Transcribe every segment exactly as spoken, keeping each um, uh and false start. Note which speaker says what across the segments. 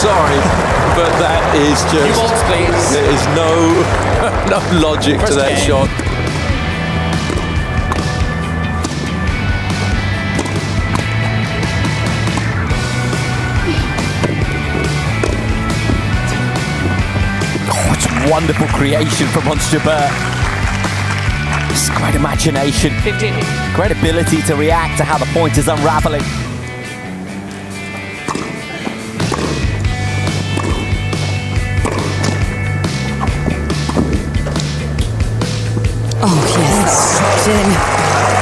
Speaker 1: sorry, but that is just...
Speaker 2: You waltz, please.
Speaker 1: There is no, no logic
Speaker 2: First
Speaker 1: to that
Speaker 2: game.
Speaker 1: shot.
Speaker 3: Oh, it's wonderful creation from Monster. It's great imagination,
Speaker 2: fifteen.
Speaker 3: Great ability to react to how the point is unraveling.
Speaker 4: Oh yes, dropped in.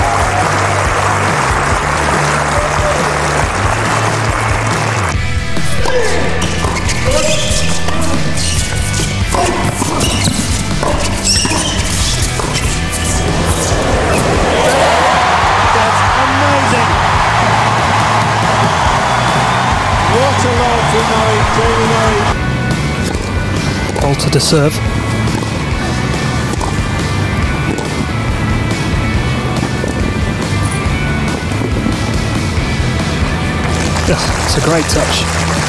Speaker 5: What a lob from Murray, Jamie Murray.
Speaker 6: Alter to serve. Ugh, it's a great touch.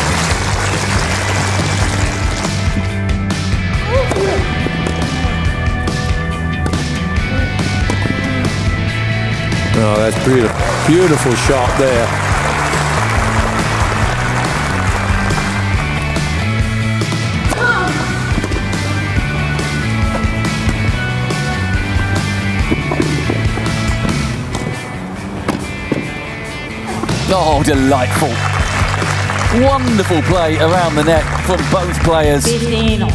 Speaker 1: Oh, that's beautiful. Beautiful shot there.
Speaker 3: Oh, delightful. Wonderful play around the net from both players.
Speaker 4: fifteen.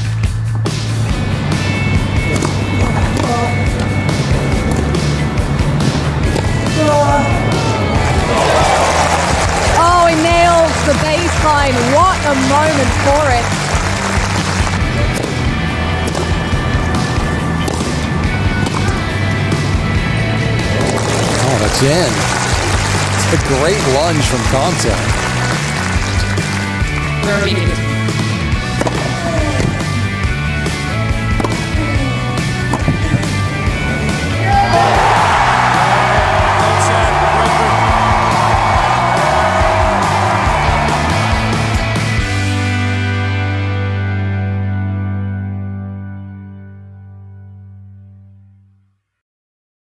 Speaker 7: Oh, he nails the baseline. What a moment for it.
Speaker 8: Oh, that's in. A great lunge from Conte.
Speaker 2: thirty.